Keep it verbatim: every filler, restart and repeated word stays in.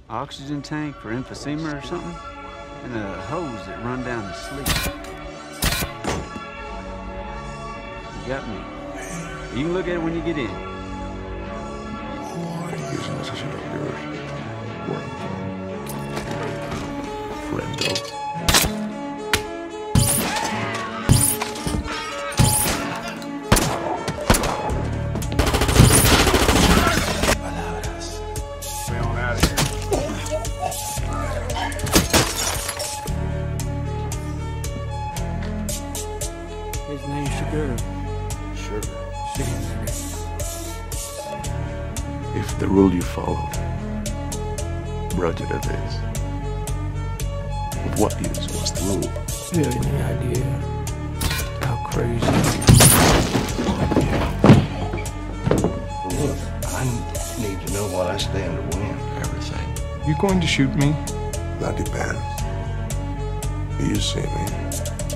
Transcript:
Oxygen tank for emphysema or something? And a hose that run down to sleep. You got me. You can look at it when you get in. Using this as yours. Work. Friendo. His name's Chigurh. Sugar. Sugar. If the rule you followed brought you to this, of what use was the rule? You have any idea how crazy? Look, I need to know what I stand to win. Everything. You going to shoot me? That depends. Do you see me?